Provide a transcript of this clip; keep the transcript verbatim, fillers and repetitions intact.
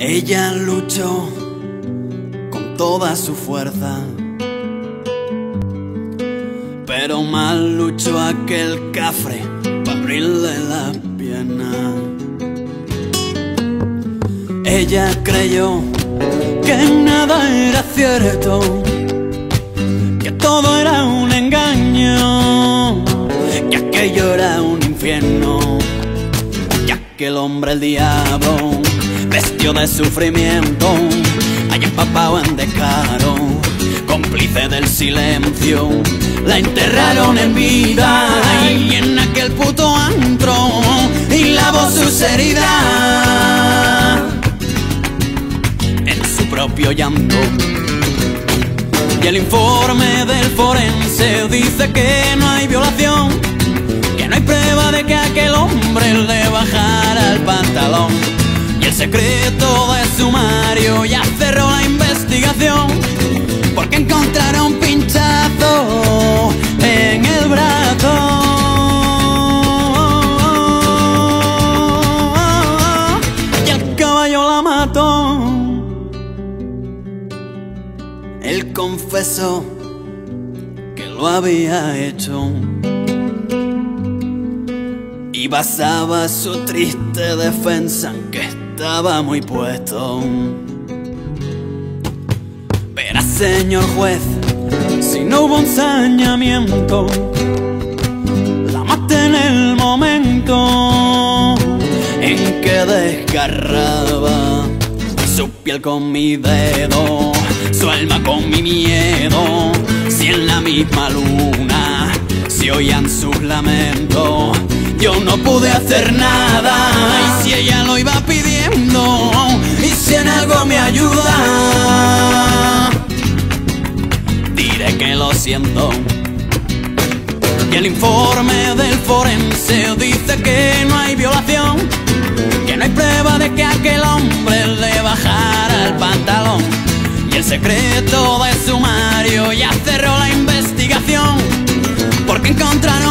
Ella luchó con toda su fuerza, pero mal luchó aquel cafre para abrirle la pierna. Ella creyó que nada era cierto, que todo era un engaño, que aquello era un infierno, que aquel hombre, el diablo, vestido de sufrimiento, allá empapado en descaro, cómplice del silencio, la enterraron en vida y en aquel puto antro y lavó sus heridas en su propio llanto. Y el informe del forense dice que no hay violación, que no hay prueba de que aquel hombre le bajara el pantalón. Y el secreto de sumario ya cerró la investigación, porque encontraron pinchazo en el brazo. Y el caballo la mató. Él confesó que lo había hecho y basaba su triste defensa en que estaba muy puesto. Verá, señor juez, si no hubo un saneamiento, la maté en el momento en que desgarraba su piel con mi dedo, su alma con mi miedo. Si en la misma luna se oían sus lamentos, yo no pude hacer nada. Y si ella lo iba pidiendo, y si en algo me ayuda, diré que lo siento. Y el informe del forense dice que no hay violación, que no hay prueba de que aquel hombre le bajara el pantalón. Y el secreto de sumario ya cerró la investigación, porque encontraron